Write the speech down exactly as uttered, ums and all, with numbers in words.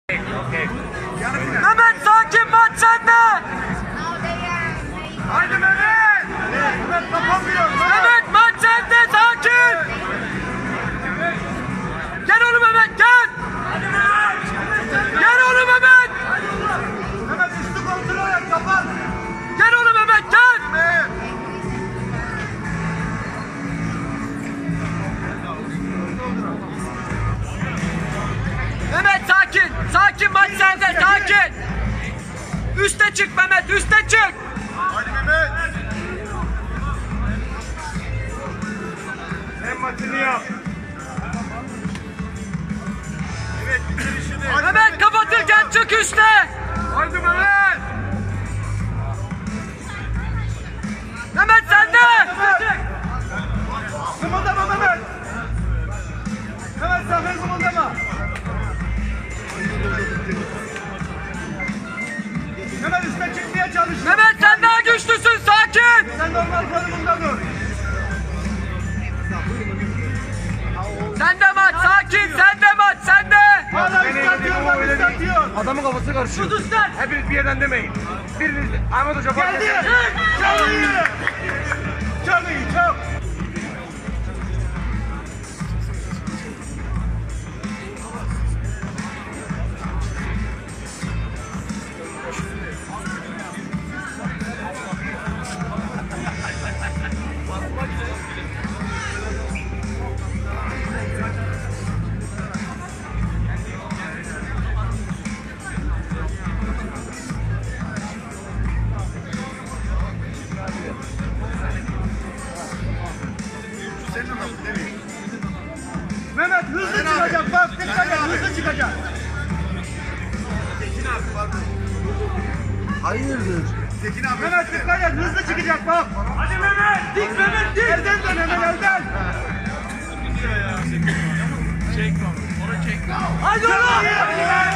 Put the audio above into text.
Okay. Mehmet sakin, maç sende. Haydi Mehmet. Mehmet kapamıyor. Mehmet maç sende, sakin. Gel oğlum Mehmet, gel. Gel oğlum Mehmet. Mehmet üstü kontrol et, kapat. Gel oğlum Mehmet, gel. Mehmet sakin, sakin, maç sende, sakin. Üste çık Mehmet, üste çık. Hadi Mehmet. Sen maçını yap. Evet, bitir işini. Mehmet kapatırken çık üste. Haydi Mehmet. Mehmet sende. Kımıldama Mehmet. Mehmet sen kımıldama. Mehmet üstüne çıkmaya çalış. Mehmet sen daha güçlüsün, sakin. Sen normal konumunda dur. Sende maç, sakin, sende maç, sende. Hala üstü atıyor, lan üstü atıyor. Adamın kafası karışıyor. Tut üstten. Hepiniz bir yerden demeyin. Biriniz Ahmet Hoca fark Geldi. eder. Çok iyi. Çok iyi, çok. Mehmet hızlı çıkacak, bak dikkat et, hızlı çıkacak. Tekin abi pardon. Hayırdır? Tekin abi. Mehmet dikkat et, hızlı çıkacak bak. Hadi Mehmet. Dik Mehmet dik. Elden dön hemen elden. Haydi oğlum.